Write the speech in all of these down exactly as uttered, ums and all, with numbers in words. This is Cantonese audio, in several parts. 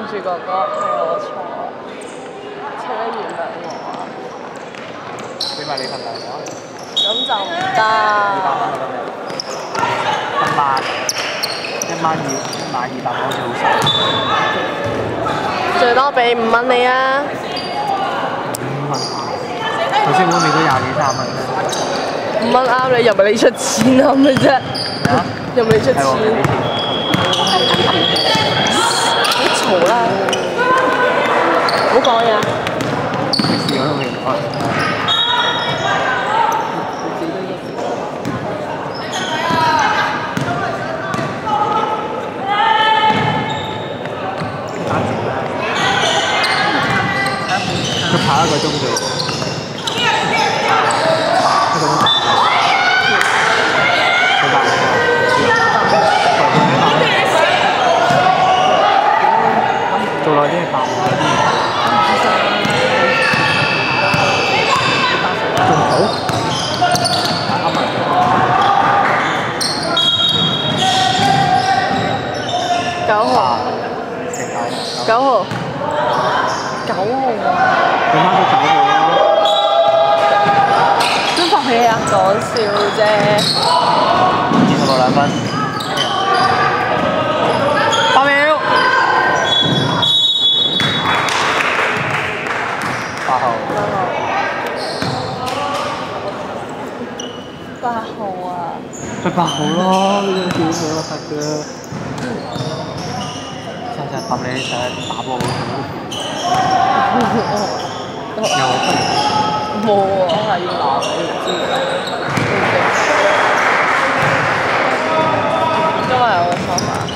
住哥哥係我錯，請你原諒我啊！ 俾埋你份糧我。 咁就唔得。 二百蚊得未？一萬，一萬二，一萬二百蚊好似好少。 最多俾五蚊你啊！ 五蚊。頭先我俾咗廿幾三蚊啫。 五蚊啱你，又唔係你出錢啱嘅啫。 啊？ 又唔係你出錢。好嘈啦！唔好講嘢啊！ 你試我都未講。佢跑一個鐘啫。做耐啲係八五嗰啲，仲好，啱埋。 九號，九號，九號啊！ 你媽都九號啦。 都服氣啊！講笑啫。 二十六兩分。八秒。八號。 八號啊！ 咪八號咯，呢張票俾我實嘅。成日揼你成日打波嗰有冇喎，我係要鬧你知㗎。今日有個方法。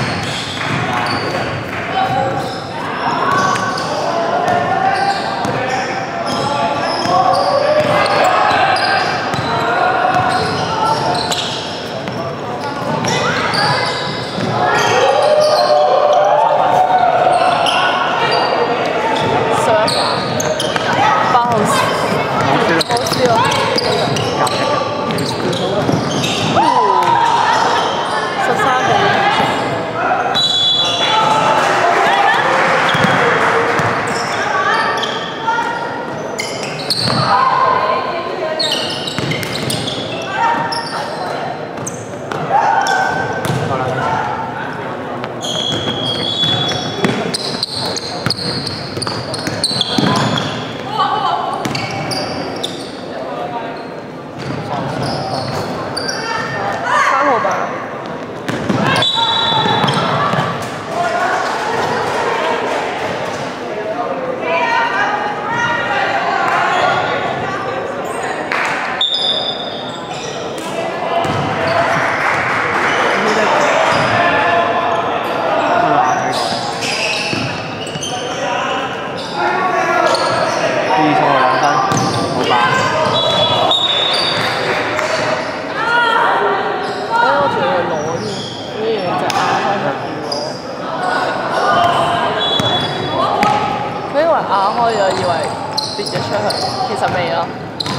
開咗，以為跌咗出去，其實未咯。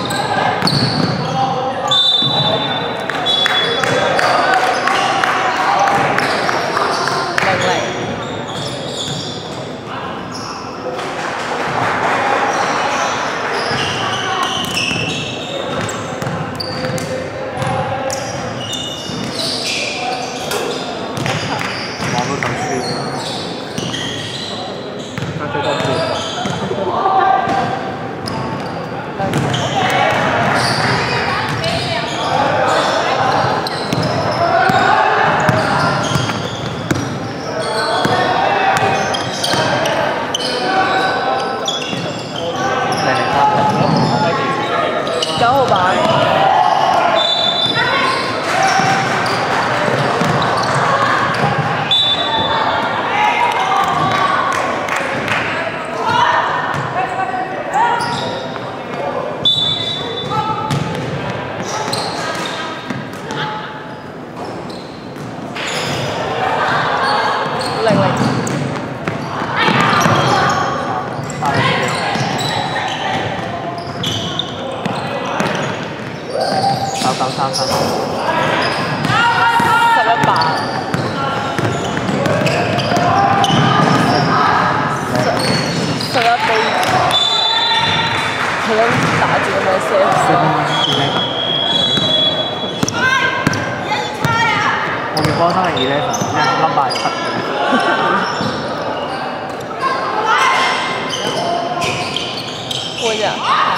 零零。 網都等輸啦，加最多半。 九號板。零零。 九九三分。 十一八。 我呀。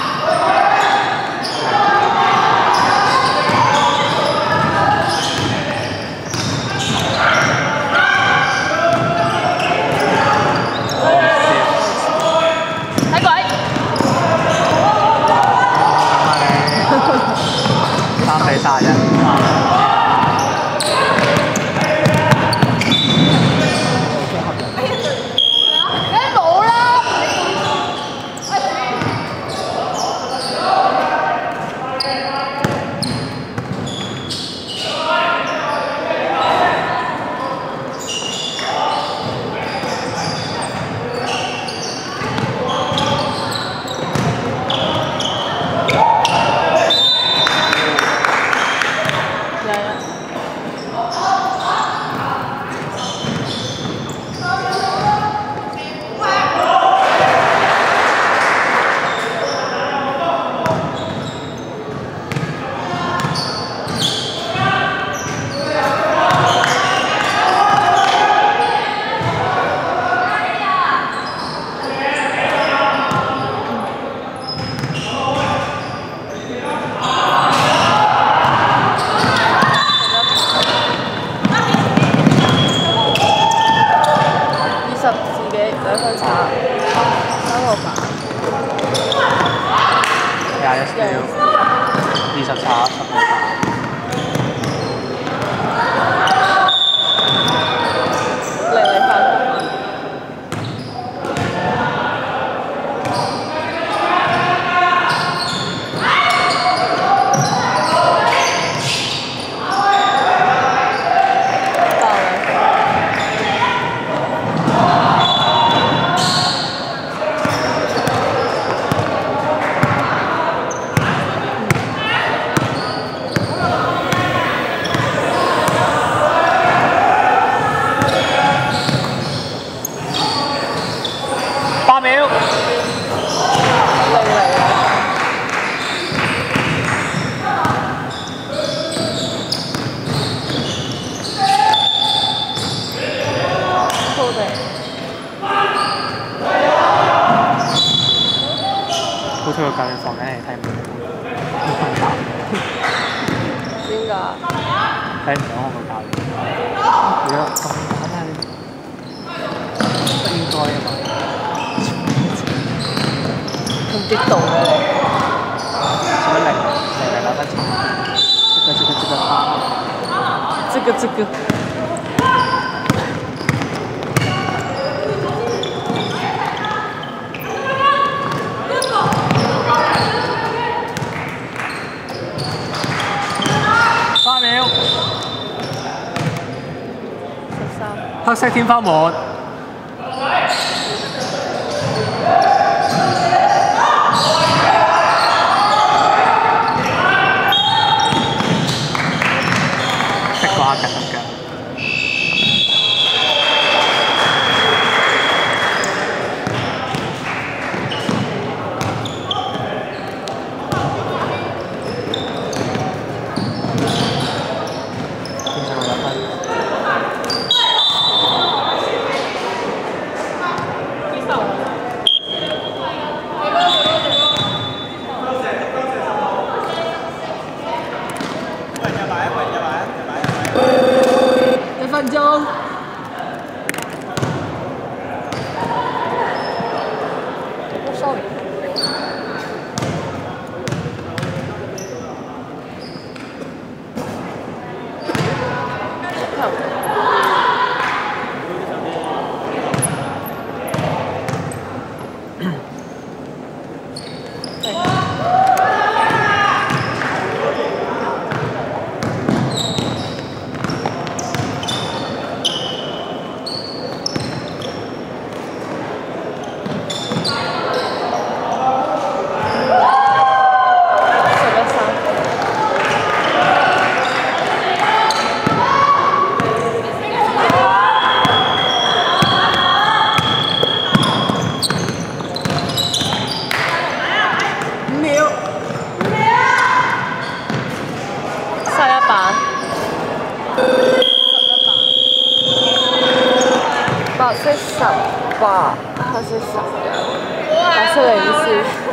睇鬼！ 三比三啫。 兩分差，三個八， 廿一 skill， 二十差，十個八。 零零八。 八秒。 好地。 好彩個教練放緊嚟睇唔到， 點解？ 睇唔到我個教練。如果咁簡單，不應該啊嘛。 咁激動嘅你。 做乜零零零兩分鐘？這個這個這個啊！ 這個這個。 三秒。 十三。 黑色天花門。掛緊㗎。天上有一分。 是什么？它是什么？它是零四。